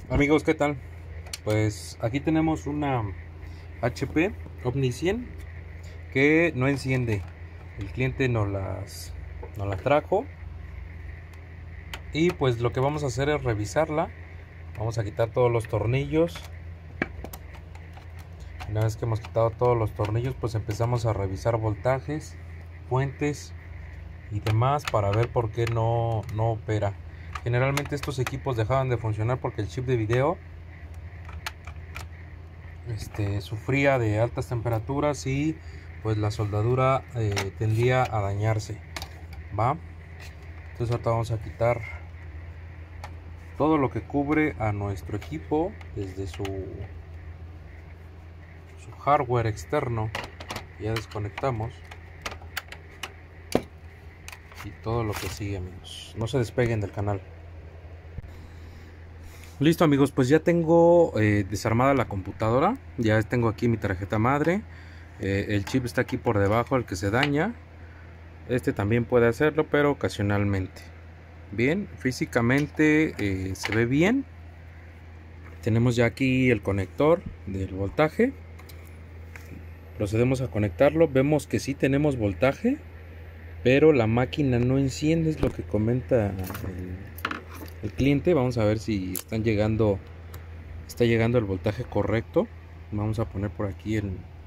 Amigos, ¿qué tal? Pues aquí tenemos una HP Omni 100 que no enciende. El cliente nos las trajo y pues lo que vamos a hacer es revisarla. Vamos a quitar todos los tornillos. Una vez que hemos quitado todos los tornillos, pues empezamos a revisar voltajes, fuentes y demás para ver por qué no opera. Generalmente estos equipos dejaban de funcionar porque el chip de video sufría de altas temperaturas y pues la soldadura tendía a dañarse. Va, entonces ahorita vamos a quitar todo lo que cubre a nuestro equipo desde su hardware externo. Ya desconectamos y todo lo que sigue, amigos. No se despeguen del canal. Listo, amigos, pues ya tengo desarmada la computadora. Ya tengo aquí mi tarjeta madre. El chip está aquí por debajo, el que se daña. Este también puede hacerlo, pero ocasionalmente. Bien, físicamente se ve bien. Tenemos ya aquí el conector del voltaje. Procedemos a conectarlo. Vemos que sí tenemos voltaje, pero la máquina no enciende, es lo que comenta el cliente. Vamos a ver si está llegando el voltaje correcto. Vamos a poner por aquí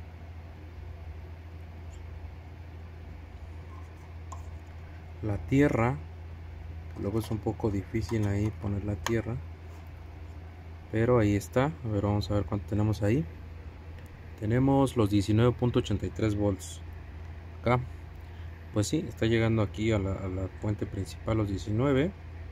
la tierra. Luego es un poco difícil ahí poner la tierra, pero ahí está. A ver, vamos a ver cuánto tenemos ahí. Tenemos los 19.83 volts acá. Pues sí, está llegando aquí a la fuente principal los 19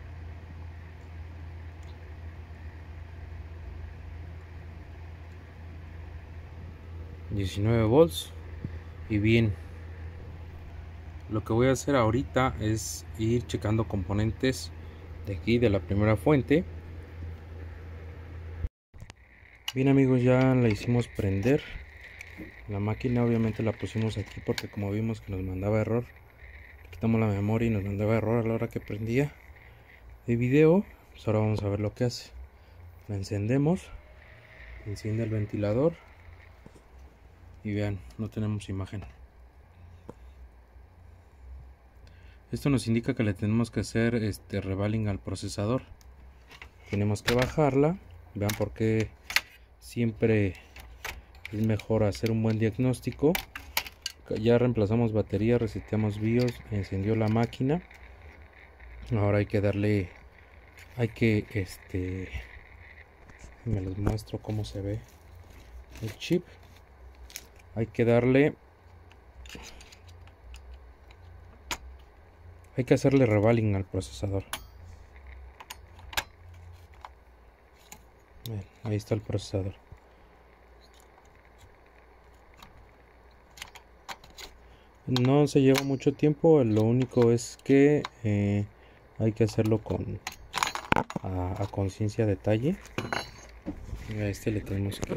volts. Y bien, lo que voy a hacer ahorita es ir checando componentes de aquí de la primera fuente. Bien, amigos, ya la hicimos prender. La máquina obviamente la pusimos aquí porque como vimos que nos mandaba error, quitamos la memoria y nos mandaba error a la hora que prendía el video. Pues ahora vamos a ver lo que hace. La encendemos, enciende el ventilador y vean, no tenemos imagen. Esto nos indica que le tenemos que hacer revaling al procesador. Tenemos que bajarla. Vean por qué siempre es mejor hacer un buen diagnóstico. Ya reemplazamos batería, reseteamos BIOS, encendió la máquina. Ahora hay que darle, me los muestro cómo se ve el chip. Hay que hacerle revaling al procesador. Bien, ahí está el procesador. No se lleva mucho tiempo, lo único es que hay que hacerlo a conciencia detalle. A este le tenemos que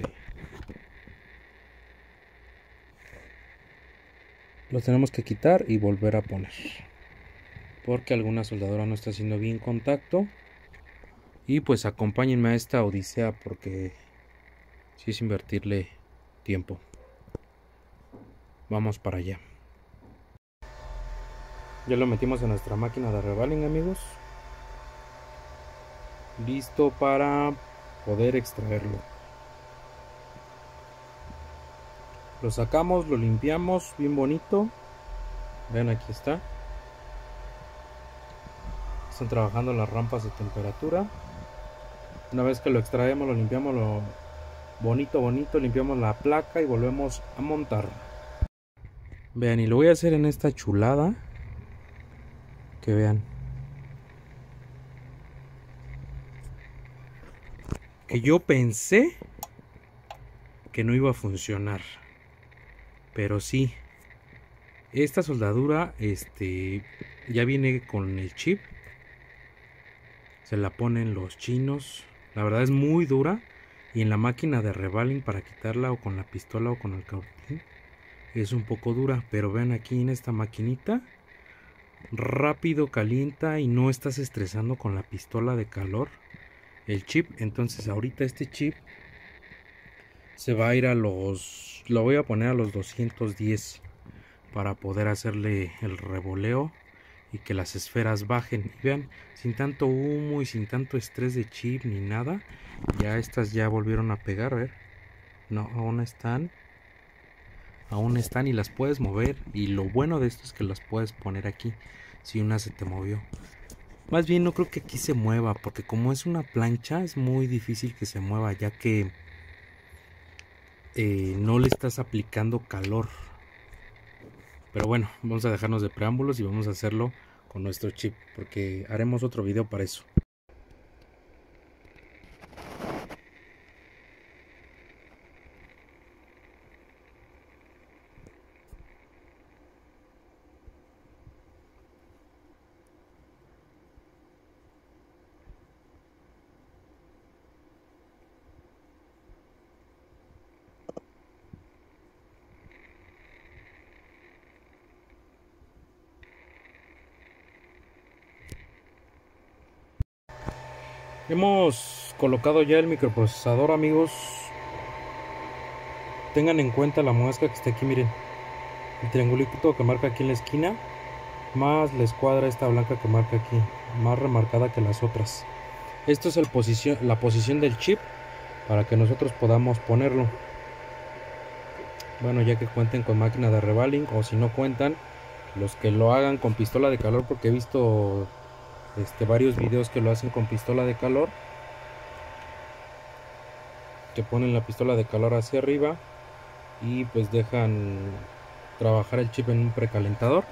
lo tenemos que quitar y volver a poner, porque alguna soldadura no está haciendo bien contacto. Y pues acompáñenme a esta odisea porque sí es invertirle tiempo. Vamos para allá. Ya lo metimos en nuestra máquina de revaling, amigos. Listo para poder extraerlo. Lo sacamos, lo limpiamos bien bonito. Vean, aquí está. Están trabajando las rampas de temperatura. Una vez que lo extraemos, lo limpiamos bonito, limpiamos la placa y volvemos a montar. Vean, y lo voy a hacer en esta chulada. Que vean. Que yo pensé que no iba a funcionar. Pero sí. Esta soldadura ya viene con el chip. Se la ponen los chinos. La verdad es muy dura. Y en la máquina de revaling para quitarla o con la pistola o con el cautín es un poco dura. Pero vean aquí en esta maquinita. Rápido calienta y no estás estresando con la pistola de calor. el chip. Entonces ahorita este chip se va a ir a lo voy a poner a los 210 para poder hacerle el revoleo y que las esferas bajen. Y vean, sin tanto humo y sin tanto estrés de chip ni nada, ya estas ya volvieron a pegar. A ver, no, aún están y las puedes mover. Y lo bueno de esto es que las puedes poner aquí si una se te movió. Más bien no creo que aquí se mueva, porque como es una plancha es muy difícil que se mueva, ya que no le estás aplicando calor. Pero bueno, vamos a dejarnos de preámbulos y vamos a hacerlo con nuestro chip, porque haremos otro video para eso. Hemos colocado ya el microprocesador, amigos. Tengan en cuenta la muesca que está aquí, miren. El triangulito que marca aquí en la esquina, más la escuadra esta blanca que marca aquí, más remarcada que las otras. Esto es la posición del chip para que nosotros podamos ponerlo. Bueno, ya que cuenten con máquina de revaling, o si no cuentan, los que lo hagan con pistola de calor, porque he visto varios videos que lo hacen con pistola de calor, que ponen la pistola de calor hacia arriba y pues dejan trabajar el chip en un precalentador.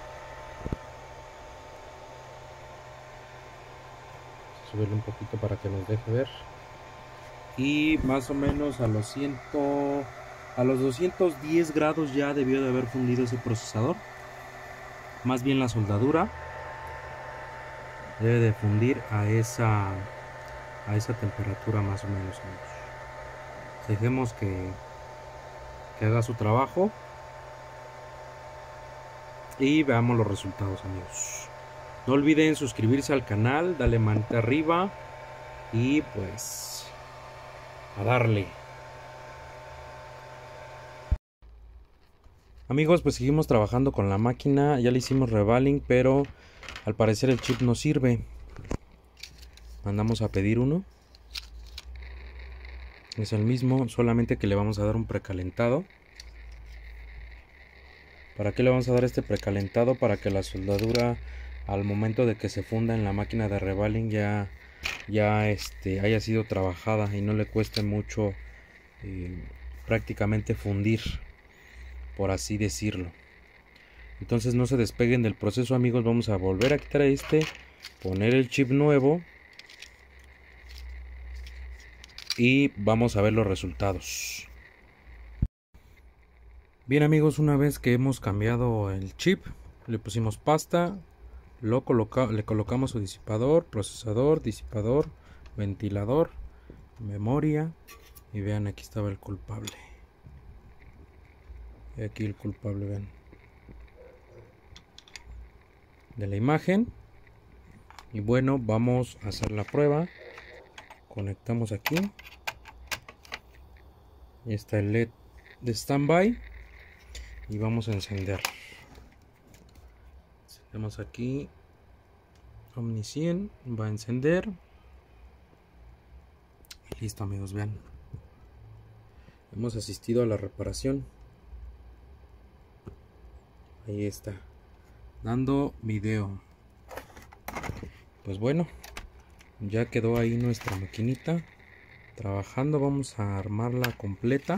Subirle un poquito para que nos deje ver. Y más o menos a los 210 grados ya debió de haber fundido ese procesador. Más bien la soldadura debe de fundir a esa temperatura más o menos, amigos. Dejemos que haga su trabajo y veamos los resultados, amigos. No olviden suscribirse al canal, darle manita arriba y pues a darle. Amigos, pues seguimos trabajando con la máquina. Ya le hicimos revaling, pero al parecer el chip no sirve. Mandamos a pedir uno. Es el mismo, solamente que le vamos a dar un precalentado. ¿Para qué le vamos a dar este precalentado? Para que la soldadura al momento de que se funda en la máquina de revaling ya haya sido trabajada y no le cueste mucho prácticamente fundir, por así decirlo. Entonces no se despeguen del proceso, amigos. Vamos a volver a quitar poner el chip nuevo y vamos a ver los resultados. Bien, amigos, una vez que hemos cambiado el chip, le pusimos pasta, le colocamos su disipador, procesador, disipador, ventilador, memoria, y vean, aquí estaba el culpable. Y aquí el culpable, vean, de la imagen. Y bueno, vamos a hacer la prueba. Conectamos aquí. Y está el LED de standby. Y vamos a encender. Encendemos aquí. Omni 100 va a encender. Y listo, amigos, vean. Hemos asistido a la reparación. Ahí está, dando video. Pues bueno, ya quedó ahí nuestra maquinita trabajando. Vamos a armarla completa.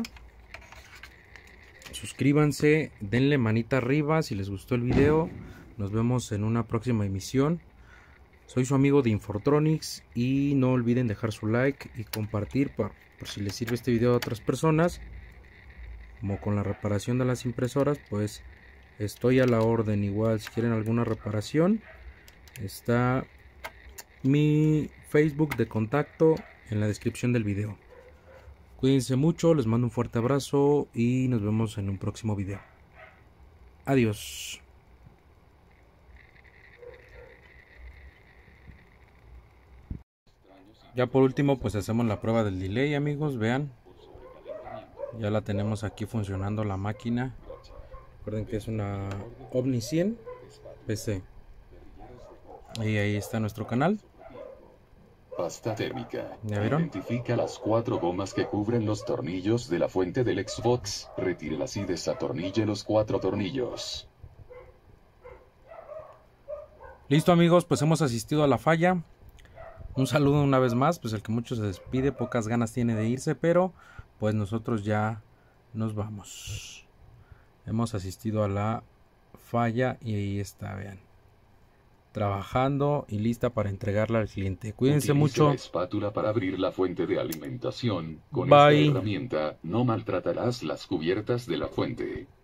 Suscríbanse, denle manita arriba si les gustó el video. Nos vemos en una próxima emisión. Soy su amigo de Infortronics y no olviden dejar su like y compartir por si les sirve este video a otras personas. Como con la reparación de las impresoras, pues estoy a la orden. Igual si quieren alguna reparación, está mi Facebook de contacto en la descripción del video. Cuídense mucho, les mando un fuerte abrazo y nos vemos en un próximo video. Adiós. Ya por último pues hacemos la prueba del delay, amigos, vean. Ya la tenemos aquí funcionando la máquina. Recuerden que es una Omni 100 PC. Y ahí está nuestro canal. Pasta térmica. ¿Ya vieron? Identifica las 4 gomas que cubren los tornillos de la fuente del Xbox. Retírelas y desatornille los 4 tornillos. Listo, amigos, pues hemos asistido a la falla. Un saludo una vez más, pues el que mucho se despide, pocas ganas tiene de irse, pero pues nosotros ya nos vamos. Hemos asistido a la falla y ahí está, vean. Trabajando y lista para entregarla al cliente. Cuídense mucho. La espátula para abrir la fuente de alimentación. Con Bye. esta herramienta no maltratarás las cubiertas de la fuente.